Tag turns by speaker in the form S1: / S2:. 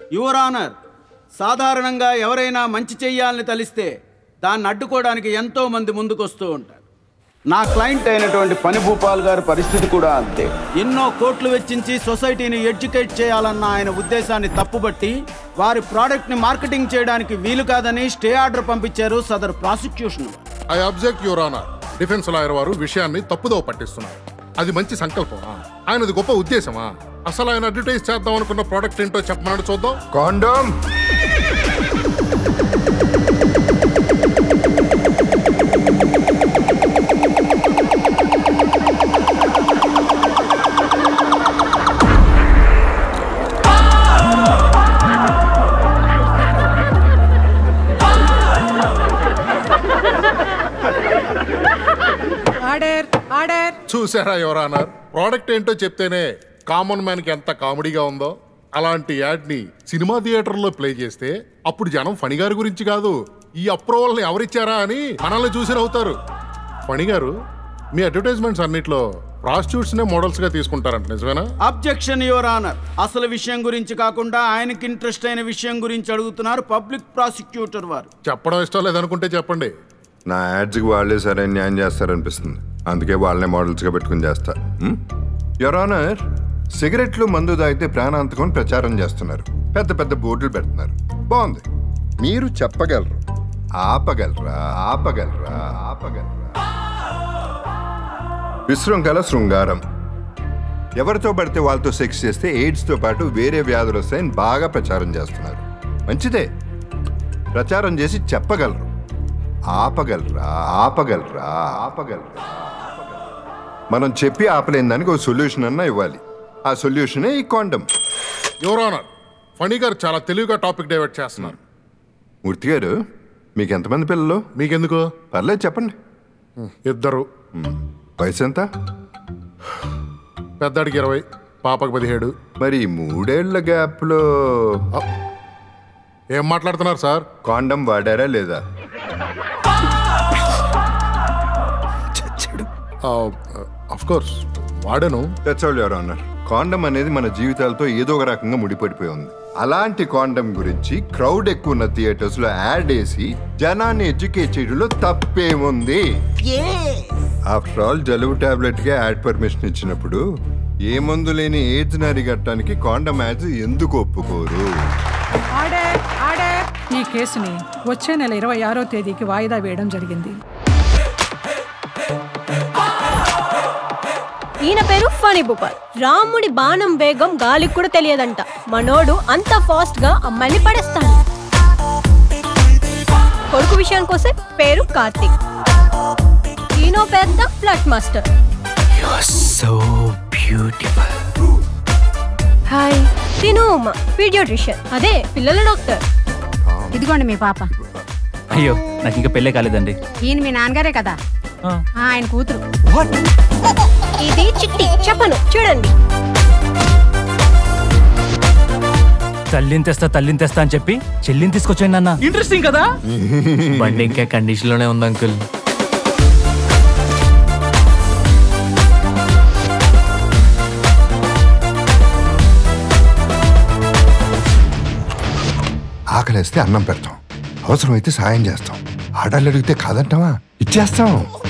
S1: Your honour, సాధారణంగా ఎవరైనా మంచి చెయ్యాలని తలిస్తే దాన్ని అడ్డుకోవడానికి ఎంతో మంది ముందుకొస్తూ ఉంటారు. నా క్లయింట్ అయినటువంటి పని భూపాల్ గారి పరిస్థితి కూడా అంతే. ఎన్నో కోట్లు వెచ్చించి సొసైటీని ఎడ్యుకేట్ చేయాలన్న ఆయన ఉద్దేశాన్ని తప్పుబట్టి వారి ప్రోడక్ట్ని మార్కెటింగ్ చేయడానికి వీలు కాదని స్టే ఆర్డర్ పంపించారు సదరు prosecution.
S2: I object your honour. Defence lawyer వారు విషయాన్ని తప్పుదోవ పట్టిస్తున్నారు. అది మంచి సంకల్పమా? ఆయనది గొప్ప ఉద్దేశమా? అసలు ఆయన అడ్వర్టైజ్ చేద్దాం అనుకున్న ప్రోడక్ట్ ఏంటో చెప్పమన్నాడు చూద్దాం.
S3: కాండోమ్.
S2: చూసారా యువర్ ఆనర్, ప్రోడక్ట్ ఏంటో చెప్తేనే కామన్ మ్యాన్ కి ఎంత కామెడీగా ఉందో. అలాంటి యాడ్ ని సినిమా థియేటర్లో ప్లే చేస్తే అప్పుడు జనం ఫణి గారి గురించి కాదు, ఈ అప్రూవల్ ని ఎవరిచ్చారా అని మనల్ని చూసి నవ్వుతారు. ఫణి గారు, మీ అడ్వర్టైజ్మెంట్స్ అన్నిట్లో ప్రాస్టిట్యూట్స్ నే మోడల్స్ గా తీసుకుంటారంట, నిజమేనా?
S1: Objection your honour. అసలు విషయం గురించి కాకుండా ఆయనకి ఇంట్రెస్ట్ అయిన విషయం గురించి అడుగుతున్నారు పబ్లిక్ ప్రాసిక్యూటర్ వారు.
S2: చెప్పడం ఇష్టం లేదనుకుంటే చెప్పండి.
S3: నా యాడ్స్కి వాళ్ళే సరైన న్యాయం చేస్తారనిపిస్తుంది, అందుకే వాళ్ళనే మోడల్స్గా పెట్టుకుని చేస్తా. యువర్ ఆనర్, సిగరెట్లు మందు తాగితే ప్రాణాంతకం ప్రచారం చేస్తున్నారు, పెద్ద పెద్ద బోర్డులు పెడుతున్నారు. బాగుంది. మీరు చెప్పగలరు, ఆపగలరా? ఆపగలరా? ఆపగలరా? విశృంఖల శృంగారం. ఎవరితో పడితే వాళ్ళతో సెక్స్ చేస్తే ఎయిడ్స్తో పాటు వేరే వ్యాధులు వస్తాయని బాగా ప్రచారం చేస్తున్నారు. మంచిదే, ప్రచారం చేసి చెప్పగలరు. ఆపగలరా? ఆపగలరా? ఆపగలరా? మనం చెప్పి ఆపలేని దానికి ఒక సొల్యూషన్ అన్నా ఇవ్వాలి. ఆ సొల్యూషనే ఈ కాండమ్.
S2: యువర్ ఆనర్, ఫణి గారు చాలా తెలివిగా టాపిక్ డైవర్ట్ చేస్తున్నారు.
S3: మూర్తి గారు, మీకు ఎంతమంది పిల్లలు?
S2: మీకెందుకు?
S3: పర్లేదు చెప్పండి.
S2: 2.
S3: వయసు ఎంత?
S2: పెద్దాడికి 20, పాపకి 17.
S3: మరి 3 ఏళ్ల గ్యాప్లో
S2: ఏం మాట్లాడుతున్నారు సార్?
S3: కాండమ్ వాడారా లేదా?
S2: ఆఫ్ కోర్స్ వాడాను.
S3: That's all your honour. Condom అనేది మన జీవితాలతో ఏదో ఒక రకంగా ముడిపడిపోయి ఉంది. అలాంటి కాండమ్ గురించి క్రౌడ్ ఎక్కువ ఉన్న థియేటర్స్ లో యాడ్ వేసి జనాన్ని ఎడ్యుకేట్ చేయడంలో తప్పేముంది? ఆఫ్టర్ ఆల్ జలుబు టాబ్లెట్ గా యాడ్ పర్మిషన్ ఇచ్చినప్పుడు ఏ మందు లేని ఎయిడ్స్ అరిగట్టడానికి కాండమ్ యాడ్స్ ఎందుకు ఒప్పుకోరు?
S4: ఈ కేసుని వచ్చే నెల 26వ తేదీకి వాయిదా వేయడం జరిగింది.
S5: ఈయన పేరు ఫణి భూపాల్. రాముడి బాణం వేగం గాలికి కూడా తెలియదంట. మనోడు అంత ఫాస్ట్ గా అమ్మాయిని పడేస్తాడు. కొడుకు విషయానికి వస్తే పేరు కార్తిక్. ఈయన పెద్ద ఫ్లట్ మాస్టర్. హాయ్, తిను పీడియాట్రిషియన్, అదే పిల్లల డాక్టర్.
S6: ఇదిగోండి మీ పాప.
S7: అయ్యో, నాకు ఇంకా పెళ్ళే కాలేదండి.
S6: ఈయన మీ నాన్నగారే కదా, ఆయన కూతురు.
S5: ఇది చిట్టి, చెప్పను చూడండి.
S7: తల్లిని తెస్తా అని చెప్పి చెల్లిని తీసుకొచ్చాను అన్న.
S8: ఇంట్రెస్టింగ్ కదా.
S7: బండి ఇంకా కండిషన్ లోనే ఉంది అంకుల్.
S3: ఆకలేస్తే అన్నం పెడతాం, అవసరమైతే సాయం చేస్తాం. ఆడాలు అడిగితే కాదంటావా? ఇచ్చేస్తాం.